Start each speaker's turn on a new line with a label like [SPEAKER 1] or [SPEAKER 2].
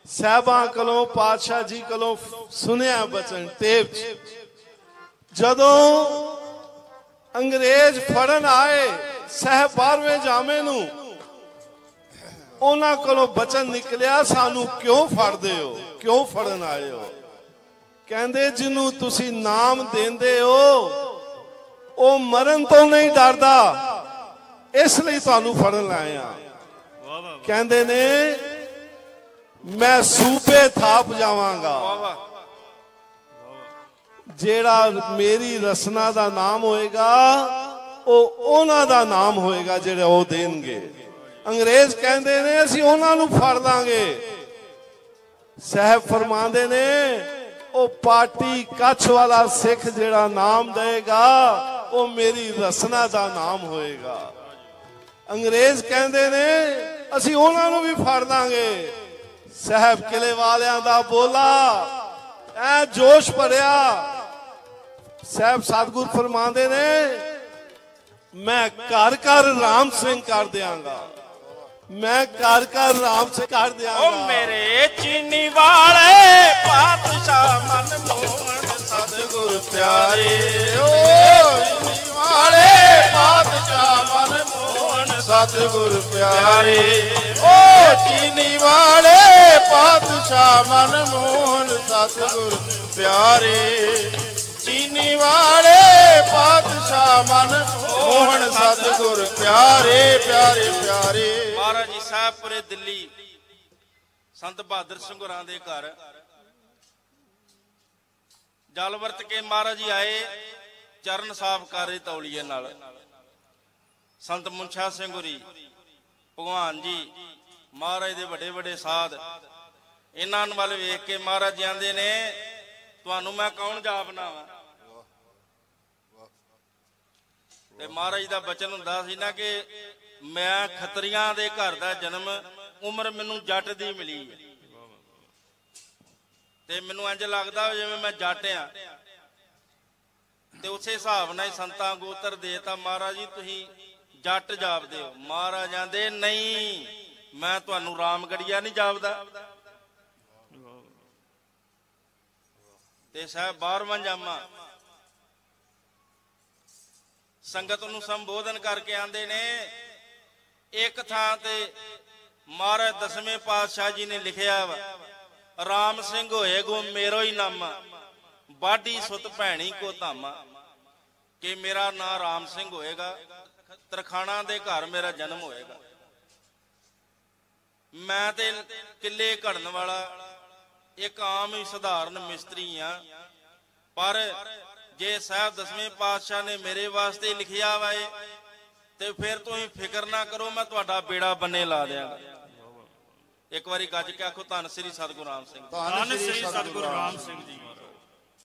[SPEAKER 1] साहबां कोलों पातशाह जी कोलों सुनिया बचन टेप जदों अंग्रेज फड़न आए सह 12वें जामे नू उन्हां कोलों बचन निकलिया सानू क्यों फड़दे हो क्यों फड़न आए हो कहंदे जिन्नू तुसी नाम देंदे हो ओ मरण तो नहीं डरदा इसलिए तुहानू फड़न लाए आ कहंदे ने मैं सूबे थाप जावांगा जेड़ा मेरी रसना दा नाम होएगा ओ उन्हां दा नाम होएगा जेड़े ओ देणगे अंग्रेज कहंदे ने असीं उन्हां नू फड़ लांगे साहब फरमांदे ने ओ पार्टी कच्छ वाला सिख जेड़ा नाम देगा ओ मेरी रसना दा नाम होएगा अंग्रेज कहंदे ने असीं उन्हां नू भी फड़ लांगे साहब किले वालियां दा बोला ऐ जोश भरिया साहब सतगुर फरमांदे ने मैं घर घर राम सिंह कर दियांगा मैं घर घर राम सिंह कर दियांगा
[SPEAKER 2] ओ मेरे चीनी वाले पातशाह मनमोहन सतगुर प्यारे ओ चीनी वाले पातशाह मनमोहन सतगुर प्यारे ओ चीनी वाले पातशाह मनमोहन सतगुर प्यारे चीनी वाले पातशाह मनमोहन सतगुर प्यारे प्यारे प्यारे। महाराज जी साहबपुरे दिल्ली संत बहादुर सिंह होरां दे घर जल वरत के महाराज जी आए चरण साफ कर रहे तौलीए नाल संत मुंशा सिंह होरी भगवान जी महाराज दे बड़े बड़े साध इन्हां वाल वेख के महाराज जी आंदे ने तुहानू मैं कौन जा बनावां ते महाराज दा बचन हुंदा सी ना कि मैं खतरियां दे घर दा जन्म उम्र मैनू जट दी मिली ते मैनू इंज लगदा जिवें मैं जट आ ते उसे हिसाब नाल संतां गोत्र देता महाराज जी तुसीं जट जापदे हो महाराज आंदे नहीं मैं तुहानू रामगढ़िया नहीं जापदा ते साहब 12वां जामा संगत नूं संबोधन करके आंदे ने एक थां ते महाराज 10वें पातशाह जी ने लिखिया वा राम सिंह होए गो मेरो ही नामा बाडी सुत भैणी को धामा कि मेरा नाम राम सिंह होएगा तरखाना दे घर मेरा जन्म होएगा मैं ते किले घड़न वाला एक आम ही साधारण मिस्त्री हाँ पर जे साहब 10वें पातशाह ने मेरे वास्ते लिखिया वा ते फिर तुसीं फिक्र ना करो मैं तुहाडा बेड़ा बन्ने ला दियांगा एक बारी गज के आखो धन श्री सतगुरु राम सिंह
[SPEAKER 3] धन श्री सतगुरु राम सिंह जी।